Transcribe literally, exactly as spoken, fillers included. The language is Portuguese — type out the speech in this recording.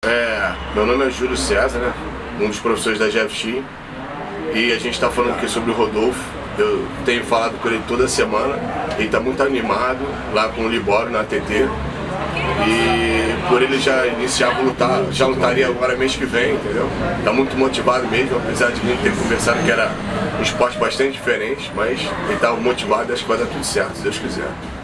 É, meu nome é Júlio César, né? Um dos professores da G F X. E a gente está falando aqui sobre o Rodolfo. Eu tenho falado com ele toda semana. Ele está muito animado lá com o Libório na A T T. E por ele já iniciar a lutar, já lutaria agora mês que vem, entendeu? Está muito motivado mesmo, apesar de a gente ter conversado que era um esporte bastante diferente, mas ele está motivado e acho que vai dar tudo certo, se Deus quiser.